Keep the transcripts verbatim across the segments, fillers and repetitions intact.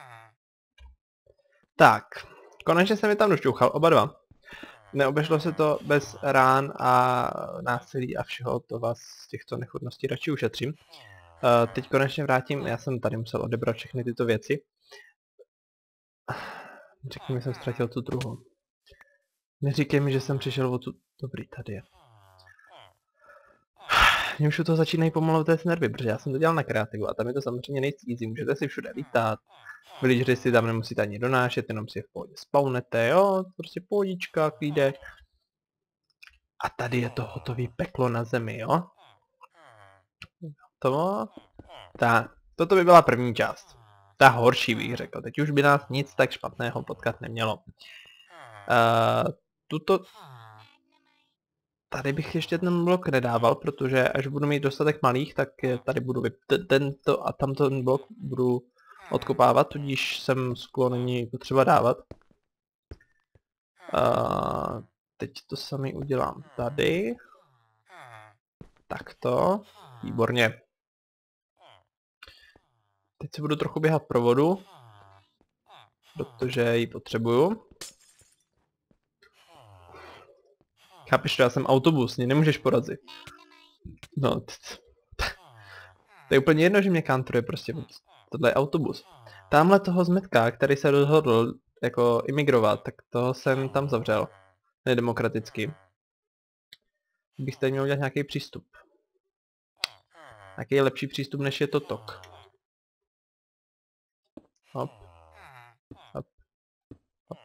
Tak, konečně jsem je tam došťouchal, oba dva. Neobešlo se to bez rán a násilí a všeho, to vás z těchto nechutností radši ušetřím. Uh, teď konečně vrátím, já jsem tady musel odebrat všechny tyto věci. Řekni mi, jsem ztratil tu druhou. Neříkej mi, že jsem přišel o tu... Dobrý, tady je. Mě už u toho začínají pomalu téct nervy, protože já jsem to dělal na kreativu a tam je to samozřejmě nejvíc easy, můžete si všude lítat. Villagery si tam nemusíte ani donášet, jenom si je v pohodě spawnete, jo, prostě pohodička, klídek. A tady je to hotový peklo na zemi, jo. To... Ta, toto by byla první část. Ta horší bych řekl, teď už by nás nic tak špatného potkat nemělo. Uh, tuto... Tady bych ještě ten blok nedával, protože až budu mít dostatek malých, tak tady budu vyp- tento a tamto ten blok budu odkopávat, tudíž jsem sklo není potřeba dávat. Uh, teď to samý udělám tady. Takto. Výborně. Teď se budu trochu běhat pro vodu, protože ji potřebuju. Chápeš, já jsem autobus, mě nemůžeš porazit. No, to je úplně jedno, že mě kantruje prostě. Tohle je autobus. Tamhle toho zmetka, který se rozhodl jako imigrovat, tak toho jsem tam zavřel. Nedemokraticky. Bych tady měl udělat nějaký přístup. Jaký je lepší přístup, než je to tok. Hop. Hop. Hop.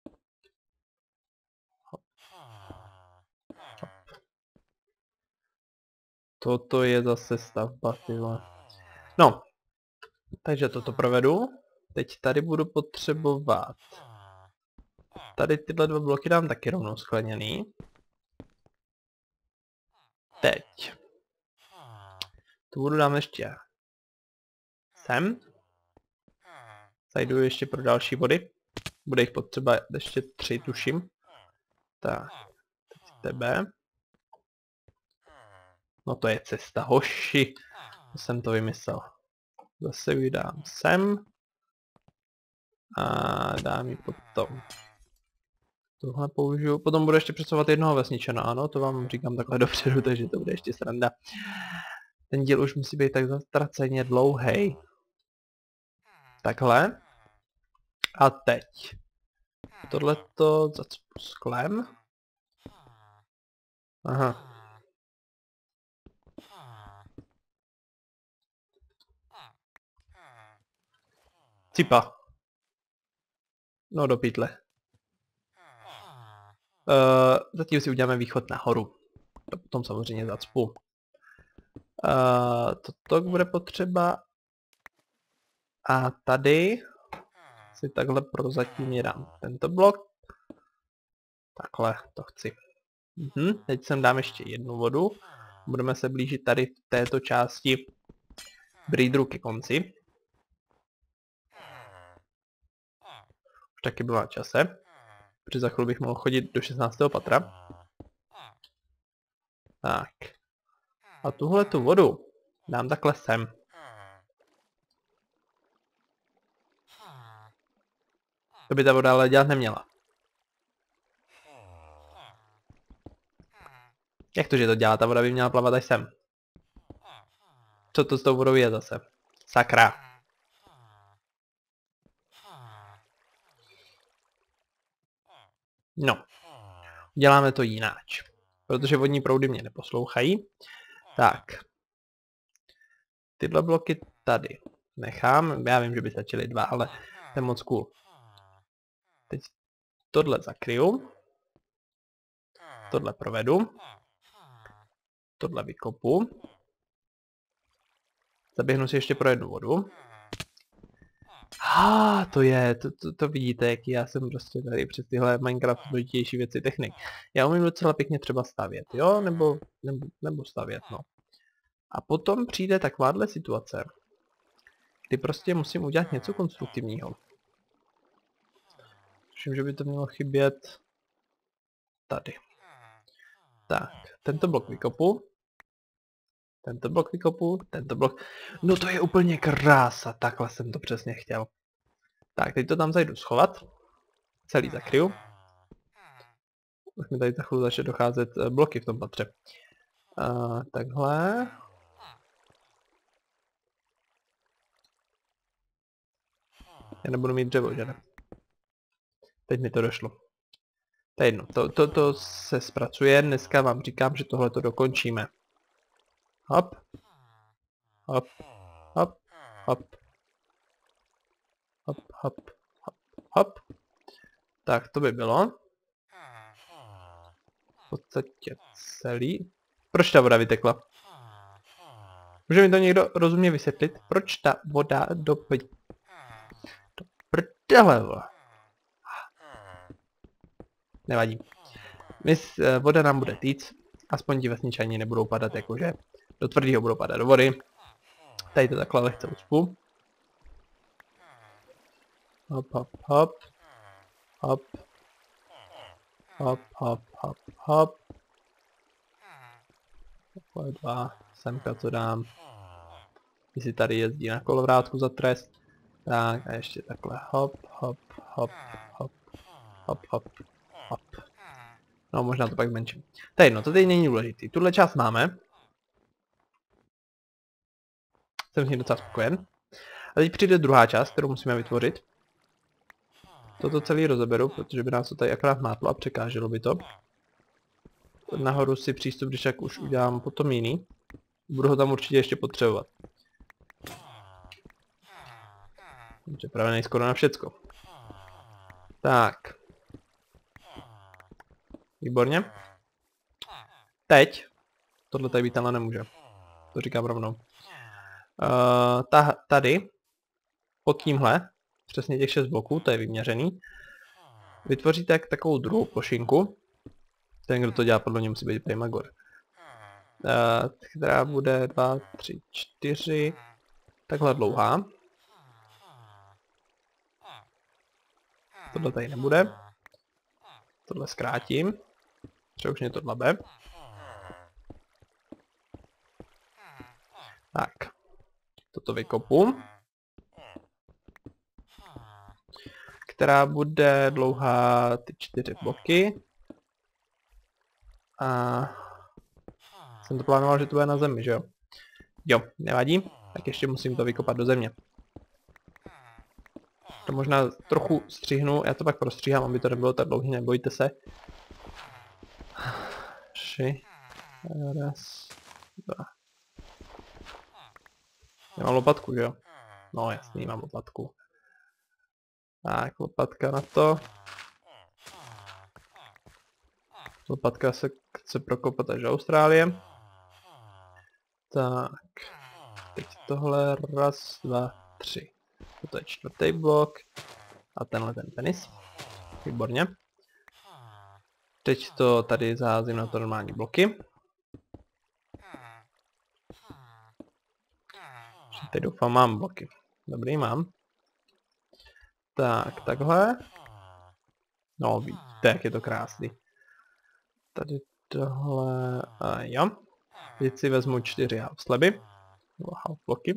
Hop. Hop. Toto je zase stavba, ty vole. No. Takže toto provedu. Teď tady budu potřebovat. Tady tyhle dva bloky dám taky rovnou skleněný. Teď. Tu budu dám ještě sem. Zajdu ještě pro další body. Bude jich potřeba ještě tři, tuším. Tak. Teď tebe. No to je cesta, hoši. To jsem to vymyslel. Zase vydám sem. A dám ji potom. Tohle použiju. Potom budu ještě přesouvat jednoho vesničana, ano, to vám říkám takhle dopředu, takže to bude ještě sranda. Ten díl už musí být tak zatraceně dlouhej. Takhle. A teď. Tohleto zacpu sklem. Aha. Cipa. No do pytle. Uh, zatím si uděláme východ nahoru. To potom samozřejmě zacpu. Uh, toto bude potřeba. A tady si takhle prozatím dám tento blok. Takhle to chci. Mhm. Teď sem dám ještě jednu vodu. Budeme se blížit tady v této části breederu ke konci. Už taky bylo na čase. Protože za chvíli bych mohl chodit do šestnáctého patra. Tak. A tuhle tu vodu dám takhle sem. To by ta voda ale dělat neměla. Jak to, že to dělá? Ta voda by měla plavat až sem. Co to s tou vodou je zase? Sakra. No. Děláme to jináč. Protože vodní proudy mě neposlouchají. Tak. Tyhle bloky tady nechám. Já vím, že by stačily dva, ale to je moc cool. Teď tohle zakryju. Tohle provedu. Tohle vykopu. Zaběhnu si ještě pro jednu vodu. Ah, to je, to, to, to vidíte, jaký já jsem prostě tady přes tyhle Minecraft důležitější věci technik. Já umím docela pěkně třeba stavět, jo, nebo, nebo, nebo stavět, no. A potom přijde takováhle situace, kdy prostě musím udělat něco konstruktivního. Myslím, že by to mělo chybět tady. Tak, tento blok vykopu. Tento blok vykopu, tento blok... No to je úplně krása, takhle jsem to přesně chtěl. Tak, teď to tam zajdu schovat. Celý zakryju. Už mi tady za chvíli začne docházet bloky v tom patře. Uh, takhle. Já nebudu mít dřevo, že ne? Teď mi to došlo. To je jedno, to, to, to se zpracuje, dneska vám říkám, že tohle to dokončíme. Hop. Hop. Hop. Hop. Hop, hop, hop, hop. Tak, to by bylo. V podstatě celý. Proč ta voda vytekla? Může mi to někdo rozumně vysvětlit? Proč ta voda do... do prdele, vole. Nevadí. Mys, voda nám bude týc. Aspoň ti vesničani nebudou padat jakože do tvrdého budou padat do vody. Tady to takhle lehce uspu. Hop, hop, hop. Hop. Hop, hop, hop, hop. Takhle dva. Semka to dám. Jestli tady jezdí na kolovrátku za trest. Tak a ještě takhle hop, hop, hop, hop. Hop, hop, hop. No možná to pak zmenším. To je jedno, to teď není důležitý. Tuhle část máme. Jsem s ní docela spokojen. A teď přijde druhá část, kterou musíme vytvořit. Toto celý rozeberu, protože by nás to tady akorát mátlo a překáželo by to. Nahoru si přístup, když jak už udělám potom jiný. Budu ho tam určitě ještě potřebovat. Jsem připravený skoro na všecko. Tak. Výborně. Teď. Tohle tady být ale nemůže. To říkám rovnou. Uh, ta, tady. Pod tímhle. Přesně těch šest bloků, to je vyměřený. Vytvoříte takovou druhou plošinku. Ten, kdo to dělá, podle mě musí být Primagor. Uh, která bude dva, tři, čtyři. Takhle dlouhá. Tohle tady nebude. Tohle zkrátím. Třeba už mě to dlabe. Tak. Toto vykopu. Která bude dlouhá ty čtyři bloky. A jsem to plánoval, že to bude na zemi, že jo? Jo, nevadí. Tak ještě musím to vykopat do země. To možná trochu střihnu, já to pak prostříhám, aby to nebylo tak dlouhý, nebojte se. Tři. Raz. Dva. Nemám lopatku, že jo? No jasný, mám lopatku. Tak, lopatka na to. Lopatka se chce prokopat až do Austrálie. Tak. Teď tohle. Raz, dva, tři. Toto je čtvrtý blok. A tenhle ten penis. Výborně. Teď to tady zaházím na to normální bloky. Teď doufám mám bloky. Dobrý, mám. Tak, takhle. No, vidíte, jak je to krásný. Tady tohle, a jo. Teď si vezmu čtyři half slaby. Half bloky.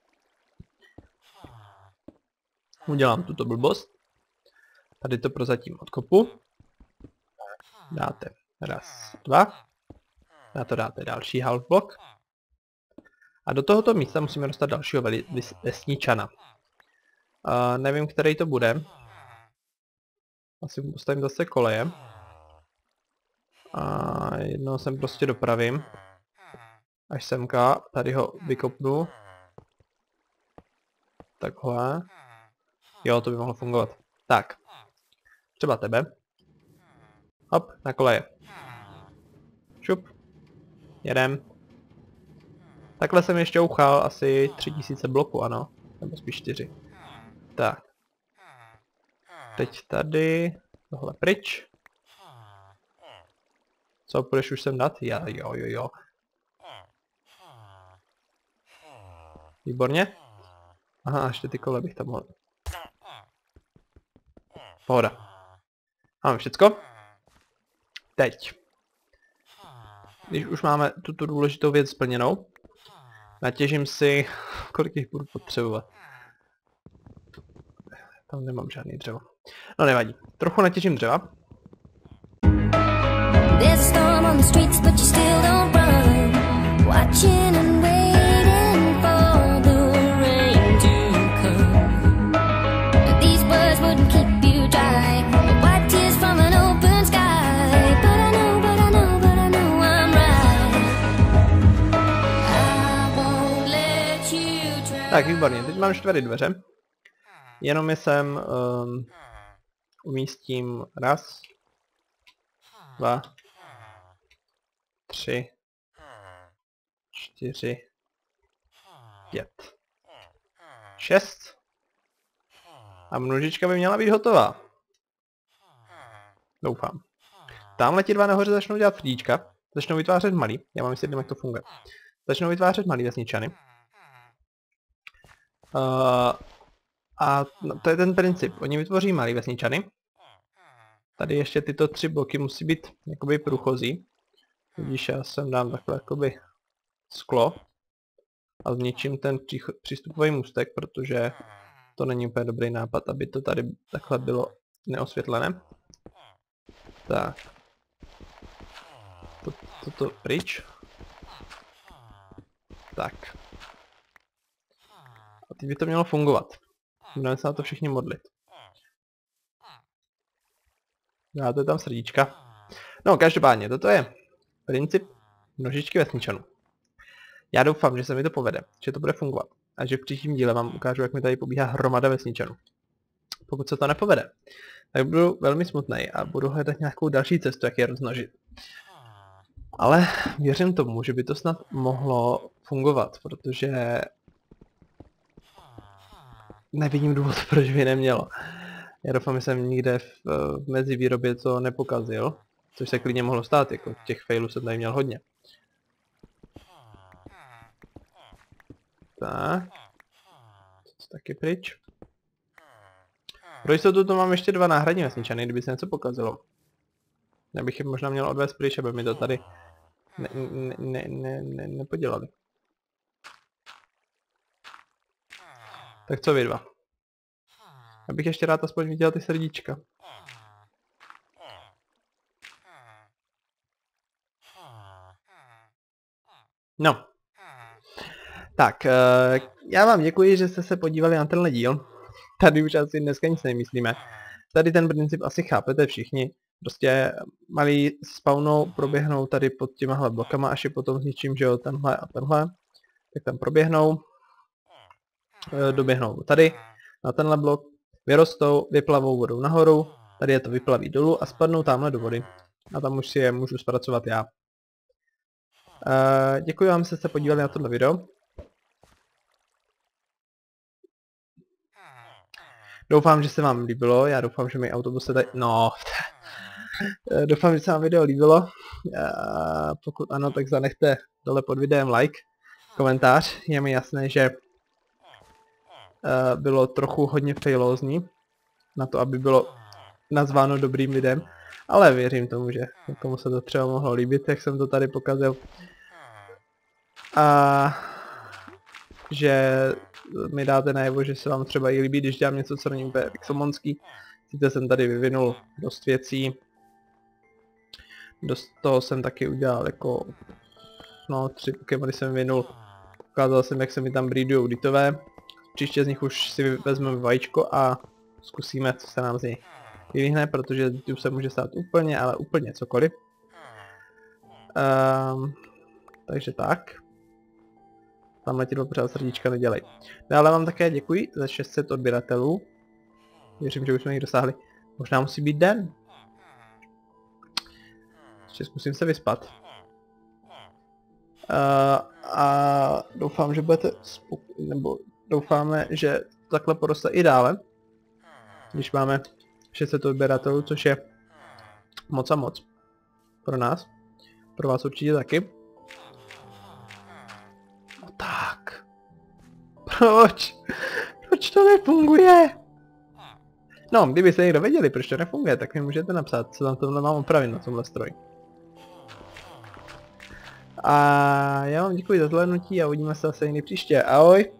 Udělám tuto blbost. Tady to prozatím odkopu. Dáte raz, dva. Na to dáte další half block. A do tohoto místa musíme dostat dalšího vesničana. Uh, nevím, který to bude. Asi mu postavím zase koleje. A jednoho sem prostě dopravím. Až semka, tady ho vykopnu. Takhle. Jo, to by mohlo fungovat. Tak. Třeba tebe. Hop, na koleje. Šup. Jedem. Takhle jsem ještě uchal asi tři tisíce bloků, ano. Nebo spíš čtyři. Tak. Teď tady. Tohle pryč. Co, půjdeš už sem dát? Já, jo, jo, jo. Výborně. Aha, ještě ty kole bych tam mohl. Pohoda. Máme všecko. Teď. Když už máme tuto důležitou věc splněnou, natěžím si, kolik jich budu potřebovat. Tam nemám žádný dřevo. No nevadí. Trochu natěžím dřeva. There's a storm on the streets, but you still don't run. Watching and waiting for the rain to come. These words wouldn't keep you dry. White tears from an open sky. But I know, but I know, but I know I'm right. I won't let you try. Tak, výborně. Teď mám čtyři dveře. Jenom je sem um, umístím raz, dva, tři, čtyři, pět, šest. A množička by měla být hotová. Doufám. Tamhle ti dva nahoře začnou dělat srdíčka. Začnou vytvářet malý. Já vám vysvětlím, jak to funguje. Začnou vytvářet malý vesničany. Uh, a no, to je ten princip. Oni vytvoří malý vesničany. Tady ještě tyto tři bloky musí být jakoby průchozí. Vidíš, já sem dám takhle jakoby sklo. A zničím ten přístupový můstek, protože to není úplně dobrý nápad, aby to tady takhle bylo neosvětlené. Tak. Toto to, to pryč. Tak. A teď by to mělo fungovat. Budeme se na to všichni modlit. Dáte tam srdíčka. No, každopádně, toto je princip množičky vesničanů. Já doufám, že se mi to povede, že to bude fungovat. A že v příštím díle vám ukážu, jak mi tady pobíhá hromada vesničanů. Pokud se to nepovede, tak budu velmi smutný a budu hledat nějakou další cestu, jak je rozmnožit. Ale věřím tomu, že by to snad mohlo fungovat, protože nevidím důvod, proč by nemělo. Já doufám, že jsem nikde v, v mezi výrobě to nepokazil, což se klidně mohlo stát, jako těch failů jsem tady měl hodně. Tak. To taky pryč. Pro jistotu to mám ještě dva náhradní vesničany, kdyby se něco pokazilo. Já bych je možná měl odvést pryč, aby mi to tady ne, ne, ne, ne, ne, nepodělali. Tak co vy dva? Já bych ještě rád aspoň viděl ty srdíčka. No. Tak, uh, já vám děkuji, že jste se podívali na tenhle díl. Tady už asi dneska nic nemyslíme. Tady ten princip asi chápete všichni. Prostě malí spawnou proběhnou tady pod těmahle blokama, až je potom zničím, že jo, tenhle a tenhle. Tak tam proběhnou. Uh, doběhnou tady na tenhle blok. Vyrostou, vyplavou vodou nahoru. Tady je to vyplaví dolů a spadnou tamhle do vody. A tam už si je můžu zpracovat já. Uh, děkuji vám, že jste se podívali na tohle video. Doufám, že se vám líbilo, já doufám, že mi autobus se tady... No... Doufám, že se vám video líbilo. Uh, pokud ano, tak zanechte dole pod videem like, komentář. Je mi jasné, že uh, bylo trochu hodně failózní na to, aby bylo nazváno dobrým lidem. Ale věřím tomu, že tomu se to třeba mohlo líbit, jak jsem to tady pokazil. A že mi dáte najevo, že se vám třeba i líbí, když dělám něco, co není úplně pixelmonský. Víte, jsem tady vyvinul dost věcí. Dost toho jsem taky udělal jako... No, tři Pokémony jsem vyvinul. Ukázal jsem, jak se mi tam breedujou ditové. Příště z nich už si vezmeme vajíčko a zkusíme, co se nám z něj vyvihne, protože tu se může stát úplně, ale úplně cokoliv. Um, takže tak. Tamhle ti pořád srdíčka nedělej. Dále vám také děkuji za šest set odběratelů. Věřím, že už jsme jich dosáhli. Možná musí být den. Ještě zkusím se vyspat. Uh, a doufám, že budete spokojení, nebo doufáme, že takhle poroste i dále. Když máme šest set odběratelů, což je moc a moc pro nás. Pro vás určitě taky. No tak. Proč? Proč to nefunguje? No, kdybyste někdo věděli, proč to nefunguje, tak mi můžete napsat, co tam tohle mám opravit na tomhle stroji. A já vám děkuji za zhlédnutí a uvidíme se zase někdy příště. Ahoj!